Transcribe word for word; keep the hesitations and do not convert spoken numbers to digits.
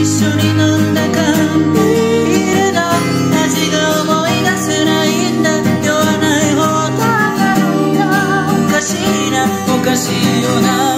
一緒に飲んだ缶ビールの味が思い出せないんだ。酔わない方がいいな。おかしいなおかしいよな。